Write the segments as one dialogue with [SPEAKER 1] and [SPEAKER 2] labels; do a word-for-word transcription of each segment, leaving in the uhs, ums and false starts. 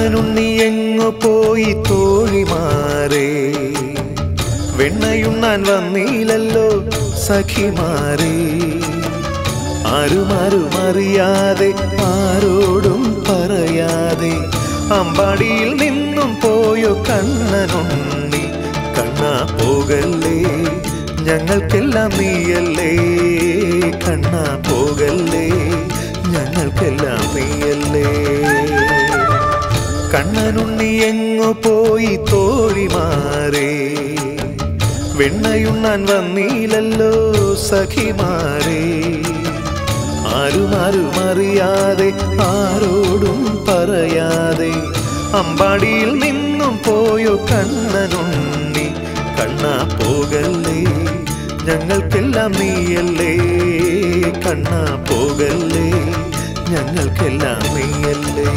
[SPEAKER 1] കണ്ണനുണ്ണി എങ്ങു പോയി തോഴിമാരേ, വെണ്ണയുണ്ണാൻ വന്നീലല്ലോ സഖിമാരേ. ആരുമാരുമറിയാതെ ആരോടും പറയാതെ അമ്പാടിയിൽ നിന്നും പോയോ കണ്ണനുണ്ണി. കണ്ണാ പോകല്ലേ, ഞങ്ങൾക്കെല്ലാം നീയല്ലേ. കണ്ണാ പോകല്ലേ, ഞങ്ങൾക്കെല്ലാം നീയല്ലേ. കണ്ണനുണ്ണി എങ്ങു പോയി തോഴിമാരേ, വെണ്ണയുണ്ണാൻ വന്നീലല്ലോ സഖിമാരേ. ആരുമാരുമറിയാതെ ആരോടും പറയാതെ അമ്പാടിയിൽ നിന്നും പോയോ കണ്ണനുണ്ണി. കണ്ണാ പോകല്ലേ, ഞങ്ങൾക്കെല്ലാം നീയല്ലേ. കണ്ണാ പോകല്ലേ, ഞങ്ങൾക്കെല്ലാം നീയല്ലേ.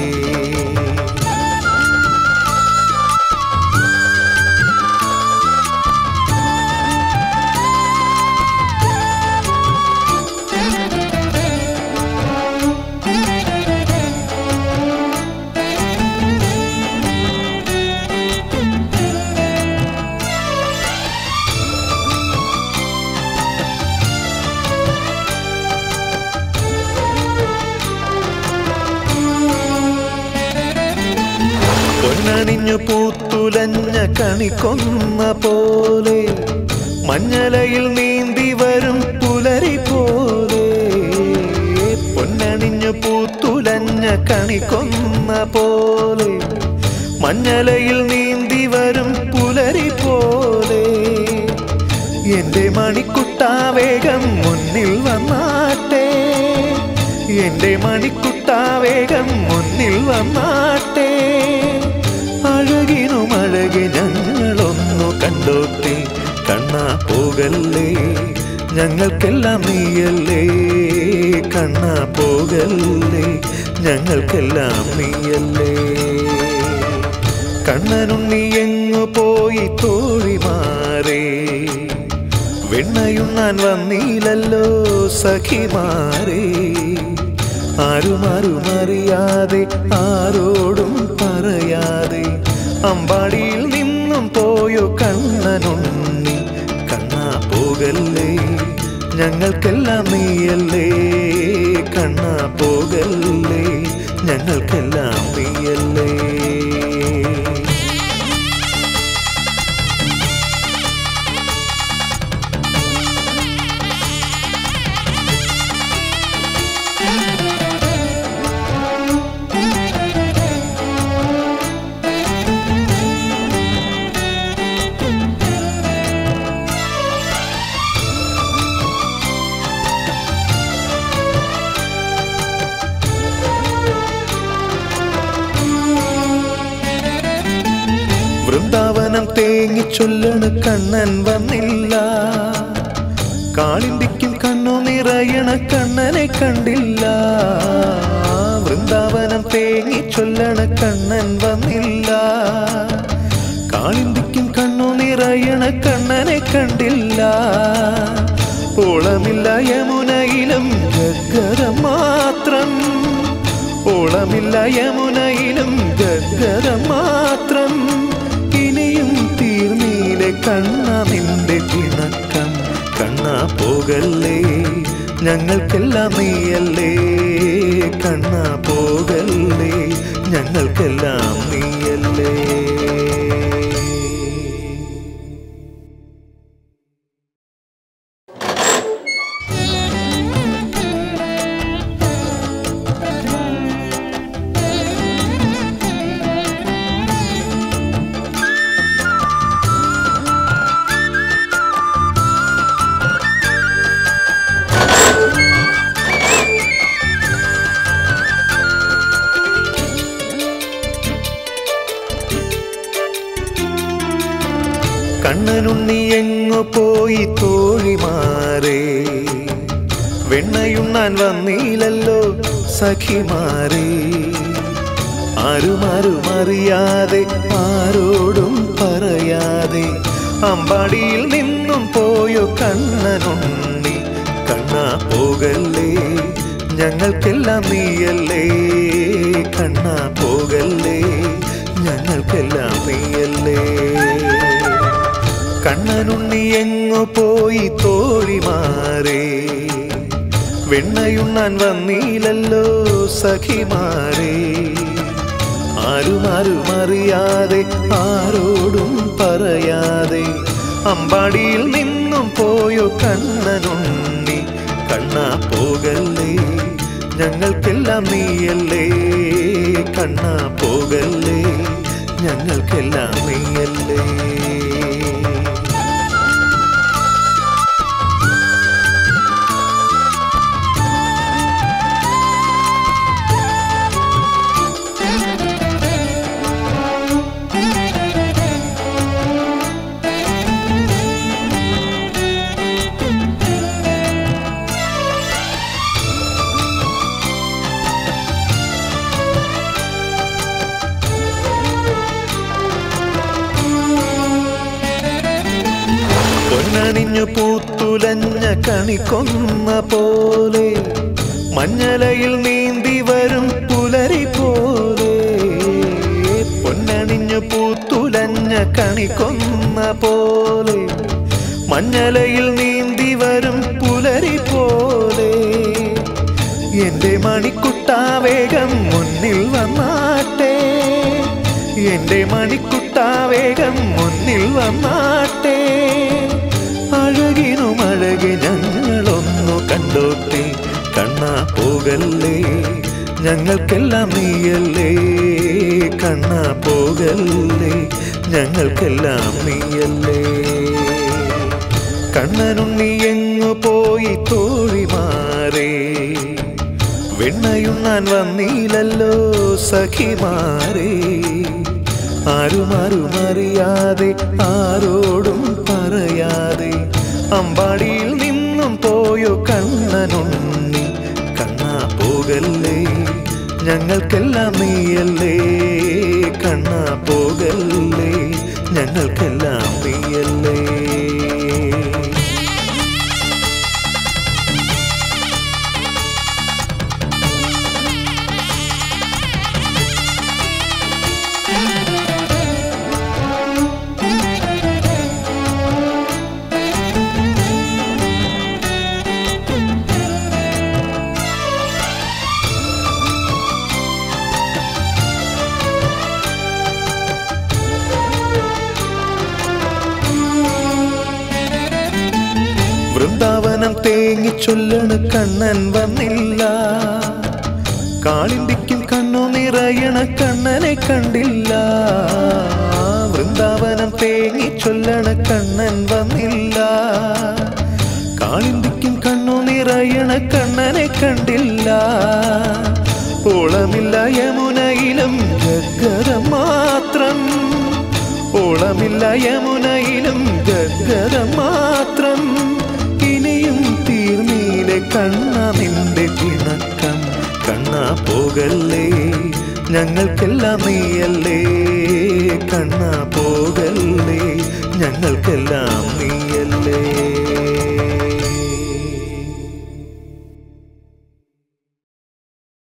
[SPEAKER 1] പൊന്നണിഞ്ഞു പൂത്തുലഞ്ഞ കണിക്കൊന്ന പോലെ മഞ്ഞലയിൽ നീന്തി വരും പുലരി പോലെ. പൊന്നണിഞ്ഞു പൂത്തുലഞ്ഞ കണിക്കൊന്ന പോലെ മഞ്ഞലയിൽ നീന്തി വരും പുലരി പോലെ. എന്റെ മണിക്കുട്ടാവേഗം മുന്നിൽ വന്നാട്ടെ, എന്റെ മണിക്കുട്ടാവേഗം മുന്നിൽ വന്നാട്ടെ. അഴകിനും അഴകി ഞങ്ങളൊന്നു കണ്ടോട്ടെ. കണ്ണാ പോകല്ലേ, ഞങ്ങൾക്കെല്ലാം നീയല്ലേ. കണ്ണാ പോകല്ലേ, ഞങ്ങൾക്കെല്ലാം നീയല്ലേ. കണ്ണനുണ്ണി എങ്ങു പോയി തോഴിമാരേ, വെണ്ണയുണ്ണാൻ വന്നീലല്ലോ സഖിമാരേ. ആരുമാരുമറിയാതെ ആരോടും പറയാതെ അമ്പാടിയിൽ നിന്നും പോയോ കണ്ണനുണ്ണി. കണ്ണാ പോകല്ലേ, ഞങ്ങൾക്കെല്ലാം നീയല്ലേ. കണ്ണാ പോകല്ലേ, ഞങ്ങൾക്കെല്ലാം നീയല്ലേ. വൃന്ദാവനം തേങ്ങി ചൊല്ലണ് കണ്ണൻ വന്നില്ല. കാളിന്തിക്കും കണ്ണു നിറയണ കണ്ണനെ കണ്ടില്ല. വൃന്ദാവനം തേങ്ങി ചൊല്ലണ കണ്ണൻ വന്നില്ല. കാളിന്തിക്കും കണ്ണു നിറയണ കണ്ണനെ കണ്ടില്ല. ഓളമില്ല യമുനയിലും ഗദ്ഗദം മാത്രം, ഓളമില്ല യമുനയിലും ഗദ്ഗദം മാത്രം. ഇനിയും തീർന്നീലെ കണ്ണാ നിന്റെ പിണക്കം. കണ്ണാ പോകല്ലേ, ഞങ്ങൾക്കെല്ലാം നീയല്ലേ. കണ്ണാ പോകല്ലേ, ഞങ്ങൾക്കെല്ലാം നീയല്ലേ. കണ്ണനുണ്ണി എങ്ങു പോയി തോഴിമാരേ, വെണ്ണയുണ്ണാൻ വന്നീലല്ലോ സഖിമാരേ. ആരുമാരുമറിയാതെ ആരോടും പറയാതെ അമ്പാടിയിൽ നിന്നും പോയോ കണ്ണനുണ്ണി. കണ്ണാ പോകല്ലേ, ഞങ്ങൾക്കെല്ലാം നീയല്ലേ കണ്ണാ പോകല്ലേ ഞങ്ങൾക്കെല്ലാം നീയല്ലേ കണ്ണനുണ്ണി എങ്ങു പോയി തോഴിമാരേ വെണ്ണയുണ്ണാൻ വന്നീലല്ലോ സഖിമാരേ ആരുമാരും അറിയാതെ ആരോടും പറയാതെ അമ്പാടിയിൽ നിന്നും പോയോ കണ്ണനുണ്ണി കണ്ണാ പോകല്ലേ ഞങ്ങൾക്കെല്ലാം നീയല്ലേ കണ്ണാ പോകല്ലേ ഞങ്ങൾക്കെല്ലാം നീയല്ലേ പൊന്നണിഞ്ഞു പൂത്തുലഞ്ഞ കണിക്കൊന്ന പോലെ മഞ്ഞലയിൽ നീന്തി വരും പുലരി പോലെ പൊന്നണിഞ്ഞു പൂത്തുലഞ്ഞ കണിക്കൊന്ന പോലെ മഞ്ഞലയിൽ നീന്തി വരും പുലരി പോലെ എൻ്റെ മണിക്കുട്ടാവേഗം മുന്നിൽ വന്നാട്ടെ എൻ്റെ മണിക്കുട്ടാവേഗം മുന്നിൽ വന്നാട്ടെ അഴകിനും അഴകി ഞങ്ങളൊന്നു കണ്ടോട്ടെ കണ്ണാ പോകല്ലേ ഞങ്ങൾക്കെല്ലാം നീയല്ലേ കണ്ണാ പോകല്ലേ ഞങ്ങൾക്കെല്ലാം നീയല്ലേ കണ്ണനുണ്ണി എങ്ങു പോയി തോഴിമാരേ വെണ്ണയുണ്ണാൻ വന്നീലല്ലോ സഖിമാരേ ആരുമാരും അറിയാതെ ആരോടും പറയാതെ അമ്പാടിയിൽ നിന്നും പോയോ കണ്ണനുണ്ണി കണ്ണാ പോകല്ലേ ഞങ്ങൾക്കെല്ലാം നീയല്ലേ കണ്ണാ പോകല്ലേ ഞങ്ങൾക്കെല്ലാം നീയല്ലേ വൃന്ദാവനം തേങ്ങി ചൊല്ലണ് കണ്ണൻ വന്നില്ല കാളിന്തിക്കും കണ്ണു നിറയണ കണ്ണനെ കണ്ടില്ല വൃന്ദാവനം തേങ്ങി ചൊല്ലണ കണ്ണൻ വന്നില്ല കാളിന്തിക്കും കണ്ണു നിറയണ കണ്ണനെ കണ്ടില്ല ഓളമില്ല യമുനയിലും ഗദ്ഗദം മാത്രം ഓളമില്ല യമുനയിലും ഗദ്ഗദം മാത്രം ഇനിയും തീർന്നീലെ കണ്ണാ നിന്റെ പിണക്കം കണ്ണാ പോകല്ലേ ഞങ്ങൾക്കെല്ലാം നീയല്ലേ കണ്ണാ പോകല്ലേ ഞങ്ങൾക്കെല്ലാം